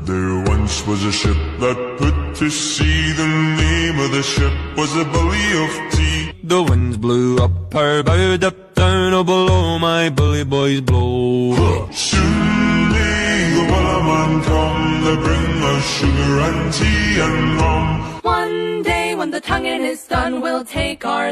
There once was a ship that put to sea. The name of the ship was the Bully of Tea. The winds blew up her bow, up down, oh below my bully boys blow. Soon may the Wellerman come, they bring us sugar and tea and rum. One day when the tonguing is done, we'll take our